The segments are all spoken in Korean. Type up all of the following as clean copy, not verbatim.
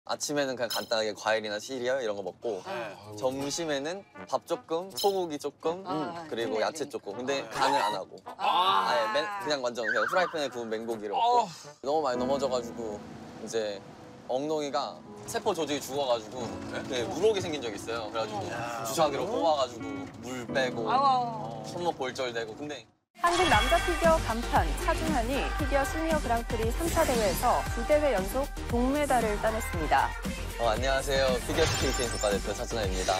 아침에는 그냥 간단하게 과일이나 시리얼 이런 거 먹고 점심에는 밥 조금, 소고기 조금, 그리고 야채 조금. 근데 간을 안 하고 아예 그냥 완전 그냥 프라이팬에 구운 맹고기를 먹고 너무 많이 넘어져가지고 이제 엉덩이가 세포 조직이 죽어가지고 물혹이 생긴 적이 있어요. 그래가지고 주사기로 뽑아가지고 물 빼고 손목 골절되고. 근데 한국 남자 피겨 간판 차준환이 피겨 시니어 그랑프리 3차 대회에서 2대회 연속 동메달을 따냈습니다. 안녕하세요. 피겨스케이팅 국가대표 차준환입니다.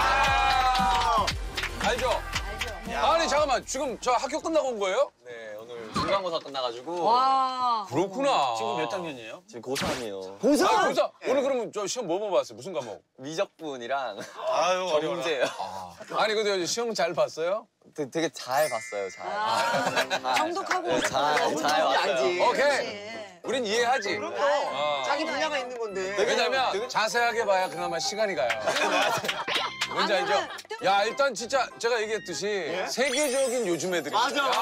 알죠? 아니 잠깐만, 지금 저 학교 끝나고 온 거예요? 네, 오늘 중간고사 끝나가지고. 와. 그렇구나. 지금 몇 학년이에요? 지금 고3이요. 고3? 아, 고3? 오늘 그러면 저 시험 뭐 봤어요? 무슨 과목? 미적분이랑 아유, 경제요. 아니 근데 시험 잘 봤어요? 되게 잘 봤어요, 잘. 정독하고. 네, 잘 봤어요. 오케이. 우린 이해하지. 자기 분야가 있는 건데. 왜냐면 자세하게 봐야 그나마 시간이 가요. 뭔지 알죠? 야, 일단 진짜 제가 얘기했듯이 세계적인 요즘 애들이. 맞아.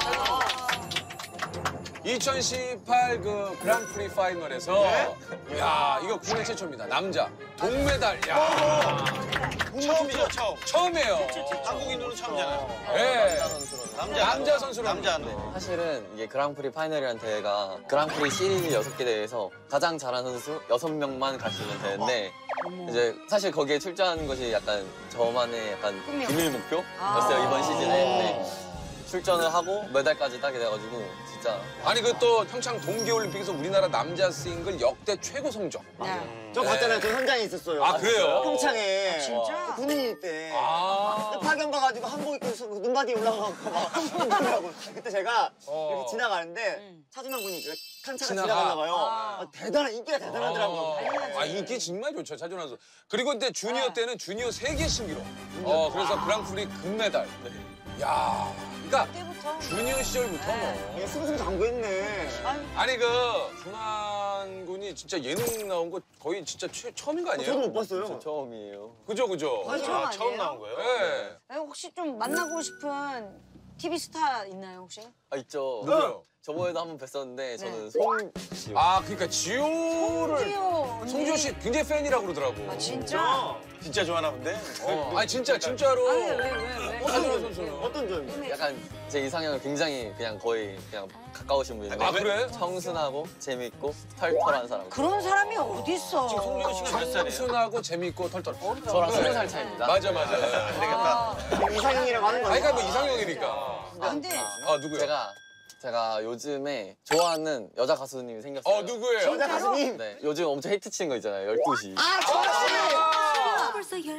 2018 그 그랑프리 파이널에서 야, 이거 국내 최초입니다. 남자 동메달. 야. 처음이죠, 처음. 처음이에요. 한국인으로 처음이잖아요. 예. 남자 선수로. 남자인데. 사실은 이게 그랑프리 파이널이라는 대회가 그랑프리 시리즈 6개 대회에서 가장 잘하는 선수 6명만 갈 수 있는 대회인데 이제 사실 거기에 출전하는 것이 약간 저만의 약간 비밀 목표였어요, 이번 시즌에. 네. 출전을 하고 메달까지 따게 돼가지고 진짜. 아니 그 또 평창 동계올림픽에서 우리나라 남자 싱글 역대 최고 성적. 저 봤잖아요. 저 현장에 있었어요. 아, 그래요? 평창에. 진짜? 군인일 때. 아. 파견 가가지고 한복 입고 눈바디 올라가고 막 그때 제가 이렇게 지나가는데 차준환 군이 탄차가 지나가나 봐요. 대단한 인기가 대단하더라고요. 아, 인기 정말 좋죠, 차준환 선수. 그리고 근데 주니어 때는 주니어 세계 신기록. 그래서 그랑프리 금메달. 야, 그러니까 그때부터. 주니어 시절부터 뭐. 이게 승승 장구했네. 아니 그 준환 군이 진짜 예능 나온 거 거의 진짜 처음인 거 아니에요? 저도 못 봤어요. 저 처음이에요. 그죠, 그죠. 처음 처음 아니에요? 나온 거예요? 네. 혹시 좀 만나고 싶은 TV 스타 있나요, 혹시? 있죠. 누구요? 저번에도 한번 뵀었는데 저는 송지효. 아, 그러니까 지효를. 송지효 언니. 송지효 씨 굉장히 팬이라고 그러더라고. 아, 진짜? 진짜 좋아하나 본데? 아니 진짜로. 아니, 왜? 차준환 선수는. 어떤 점이? 약간 제 이상형은 굉장히 그냥 거의 그냥 가까우신 분인데. 아, 그래? 청순하고 재밌고 털털한 사람. 그런 사람이 어딨어. 지금 송지효 씨가 몇 살이에요? 청순하고 재밌고 털털. 저랑 20살 차이입니다. 맞아. 안 되겠다. 이상형이라고 하는 아니, 거니까. 그러니까 뭐 이상형이니까. 아, 근데 아, 누구요? 제가 요즘에 좋아하는 여자 가수님이 생겼어요. 누구예요? 여자 가수님. 네, 요즘 엄청 히트 치는 거 있잖아요. 12시. 아, 좋았어.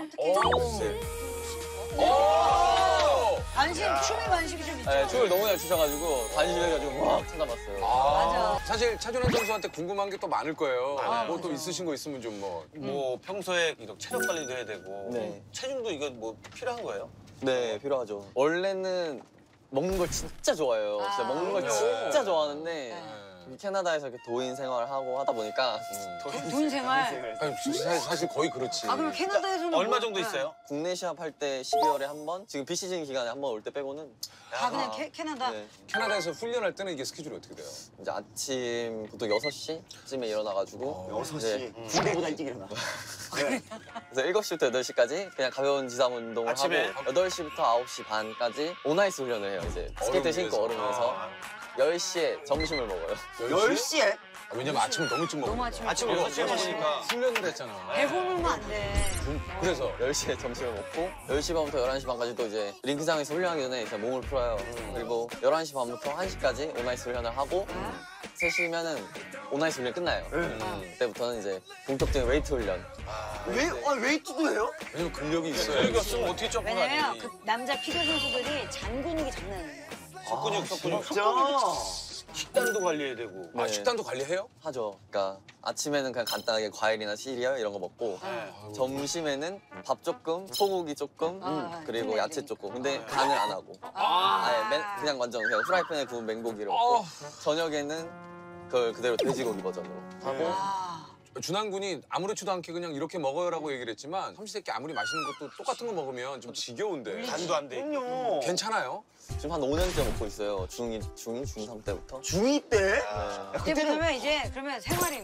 춤에 관심이 좀 있죠? 네, 춤을 너무 잘 추셔가지고 관심해가지고 막 찾아봤어요. 맞아. 사실 차준환 선수한테 궁금한 게 또 많을 거예요. 뭐 또 있으신 거 있으면 좀 뭐. 뭐 평소에 이렇게 체력 관리도 해야 되고 네. 체중도 이거 뭐 필요한 거예요? 네, 필요하죠. 원래는 먹는 걸 진짜 좋아해요. 진짜 먹는 걸 진짜 좋아하는데 캐나다에서 이렇게 도인 생활을 하고 하다 보니까 돈 생활. 아니, 사실 거의 그렇지. 아, 그럼 캐나다에서는 얼마 뭐- 정도 있어요? 국내 시합 할 때 12월에 한 번, 지금 비시즌 기간에 한 번 올 때 빼고는 다 그냥 캐나다? 네, 캐나다에서 훈련할 때는 이게 스케줄이 어떻게 돼요? 이제 아침 보통 6시쯤에 일어나가지고 6시. 군대보다 일찍 일어나. 그래서 7시부터 8시까지 그냥 가벼운 지상 운동을 아침에? 하고 8시부터 9시 반까지 온아이스 훈련을 해요. 이제 스케이트 신고 얼음 위에서 10시에 점심을 먹어요. 10시에? 왜냐면 아침을 너무 일찍 너무 먹으니까. 아침에 아침에 6시에 먹으니까 훈련을 했잖아. 배고프면 안 돼. 그래서 10시에 점심을 먹고 10시 반부터 11시 반까지 또 이제 링크장에서 훈련하기 전에 이제 몸을 풀어요. 그리고 11시 반부터 1시까지 온아이스 훈련을 하고 3시면은 온아이스 훈련이 끝나요. 그때부터는 이제 본격적인 웨이트 훈련. 웨이트도 해요? 왜냐면 근력이 있어요. 여기가 없으면 어떻게 점프를 왜냐면 하니? 그 남자 피겨 선수들이 잔 근육이 장난 아니에요. 속근육. 진짜? 식단도 관리해야 되고. 아, 네. 식단도 관리해요? 하죠. 그러니까 아침에는 그냥 간단하게 과일이나 시리얼 이런 거 먹고 점심에는 밥 조금, 소고기 조금, 그리고 그래야 야채 되니까. 조금. 근데 간을 안 하고 아예 그냥 완전 그냥 프라이팬에 구운 맹고기를 먹고 저녁에는 그걸 그대로 돼지고기 버전으로 하고 준환 군이 아무렇지도 않게 그냥 이렇게 먹어요라고 얘기를 했지만 삼시세끼 아무리 맛있는 것도 똑같은 거 먹으면 좀 지겨운데. 간도 안 돼. 그럼요. 괜찮아요? 지금 한 5년째 먹고 있어요. 중2, 중3 때부터. 중2 때? 그때부터면 이제 그러면 생활인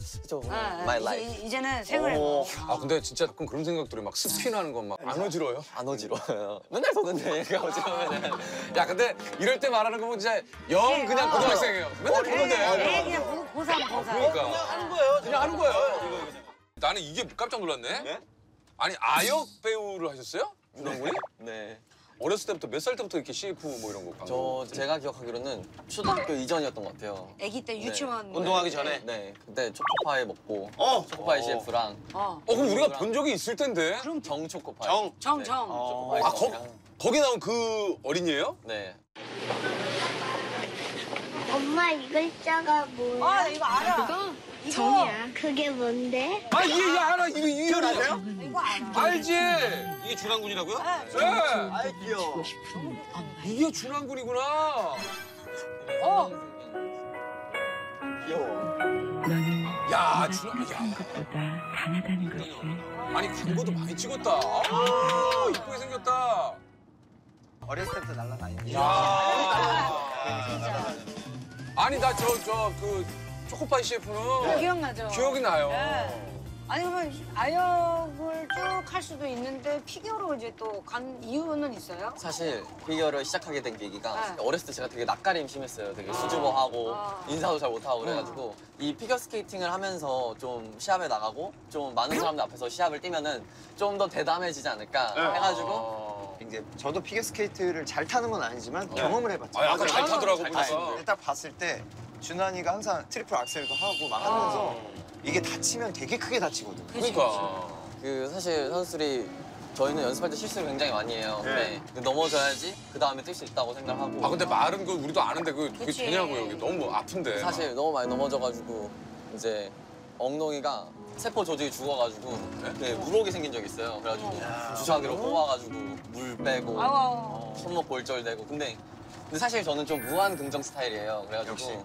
그쵸. 아, My life. 이제는 생을. 아 근데 진짜 가끔 그런 생각들이 막 스피나는 건 막 안 어지러워요? 안 어지러워요. 맨날 보는데 얘가 어지러우면은. 야 근데 이럴 때 말하는 거 보면 진짜 영 그냥 고등학생이에요. 맨날 보는데. 그냥 고삼. 그러니까 하는 거예요. 그냥 하는 거예요. 나는 이게 깜짝 놀랐네. 네? 아니 아역 배우를 하셨어요? 준환군이? 네. 어렸을 때부터 몇 살 때부터 이렇게 CF 뭐 이런 거 광고? 제가 기억하기로는 초등학교 이전이었던 것 같아요. 아기 때 유치원. 운동하기 전에. 네. 그때 초코파이 먹고 어. 초코파이 CF랑 그럼 우리가 본 적이 있을 텐데. 정초코파이. 정. 정. 초코파이 아 정이랑. 거기 나온 그 어린이에요? 네. 엄마 이 글자가 뭐야? 나 이거 알아. 정이야. 그게 뭔데? 아 얘 알아 이거 아세요? 이거 알아. 알지? 이게 준환군이라고요? 네. 아이 귀여워. 이게 준환군이구나. 귀여워. 야 준환. 야. 것보다 강하다는 것을 아니 광고도 많이 찍었다. 아 이쁘게 생겼다. 어렸을 때부터 날라다니는. 아니 나 그 초코파이 CF는 기억나죠? 기억이 나요. 네. 아니 그러면 아역을 쭉 할 수도 있는데 피겨로 이제 또 간 이유는 있어요? 사실 피겨를 시작하게 된 계기가 네. 어렸을 때 제가 되게 낯가림 심했어요. 되게 수줍어하고 인사도 잘 못하고 그래가지고 이 피겨 스케이팅을 하면서 좀 시합에 나가고 좀 많은 사람들 앞에서 시합을 뛰면은 좀 더 대담해지지 않을까 해가지고 이제 저도 피겨 스케이트를 잘 타는 건 아니지만 경험을 해봤죠. 아 약간 잘 타더라고 잘 보니까. 타시는데 딱 봤을 때 준환이가 항상 트리플 악셀도 하고 막 하면서 이게 다치면 되게 크게 다치거든요. 그러니까. 그 사실 선수들이 저희는 연습할 때 실수를 굉장히 많이 해요. 근데 넘어져야지 그 다음에 뛸 수 있다고 생각하고 아 근데 말은 그 우리도 아는데 그게 그치. 되냐고요. 이게 너무 아픈데. 사실 너무 많이 넘어져가지고 이제 엉덩이가 세포 조직이 죽어가지고 네, 물혹이 생긴 적이 있어요. 그래가지고 주사기로 뽑아가지고 물 빼고 손목 골절되고 근데 사실 저는 좀 무한 긍정 스타일이에요. 그래가지고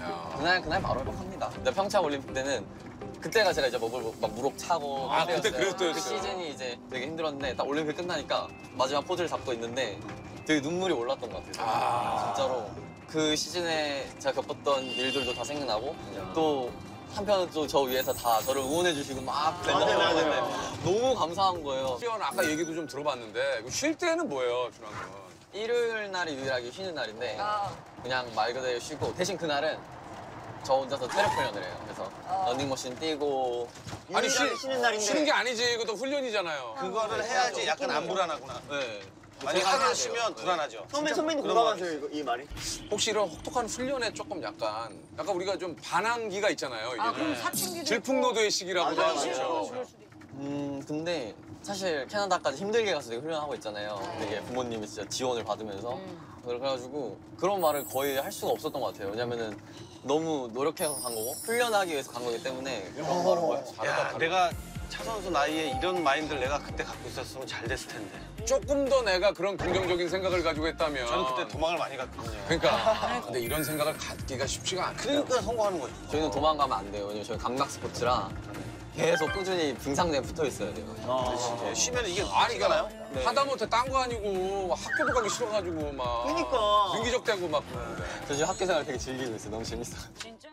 그날 바로 회복합니다. 근데 평창 올림픽 때는 그때가 제가 이제 막 무릎 차고 아, 그때 그때였어요. 그랬어요. 그 시즌이 이제 되게 힘들었는데 딱 올림픽 끝나니까 마지막 포즈를 잡고 있는데 되게 눈물이 올랐던 것 같아요. 진짜로 그 시즌에 제가 겪었던 일들도 다 생각나고 또 한편은 또 저 위에서 다 저를 응원해 주시고 막 달려가는데 너무 감사한 거예요. 훈련 아까 얘기도 좀 들어봤는데 쉴 때는 뭐예요, 준환군? 일요일 날이 유일하게 쉬는 날인데 그냥 말 그대로 쉬고 대신 그날은 저 혼자서 체력 훈련을 해요. 그래서 러닝머신 뛰고 아니 쉬는 날인데. 쉬는 게 아니지. 이것도 훈련이잖아요. 그거를 해야지 약간 안 불안하구나. 네. 많이 하루 쉬면 불안하죠. 선배님 공감하세요 이 말이? 혹시 이런 혹독한 훈련에 조금 약간 우리가 좀 반항기가 있잖아요. 이게. 그럼 사춘기도 질풍노도의 시기라고도 하죠. 그럴 수도 있고. 근데 사실 캐나다까지 힘들게 가서 되게 훈련하고 있잖아요. 되게 부모님이 진짜 지원을 받으면서. 그래가지고 그런 말을 거의 할 수가 없었던 것 같아요. 왜냐면은 너무 노력해서 간 거고 훈련하기 위해서 간 거기 때문에 그런 말을 거의 야, 내가 차 선수 나이에 이런 마인드를 내가 그때 갖고 있었으면 잘 됐을 텐데. 조금 더 내가 그런 긍정적인 생각을 가지고 했다면. 저는 그때 도망을 많이 갔거든요. 그러니까. 근데 이런 생각을 갖기가 쉽지가 않거든요. 그러니까 성공하는 거죠. 저희는 도망가면 안 돼요. 왜냐면 저희 감각 스포츠라 계속 꾸준히 빙상대에 붙어 있어야 돼요. 예, 쉬면 이게 아니, 가나요? 그러니까 하다못해 딴 거 아니고 학교도 가기 싫어가지고 막. 그러니까. 윤기적대고 막 그러는데. 저 지금 학교 생활 되게 즐기고 있어요. 너무 재밌어요. 진짜?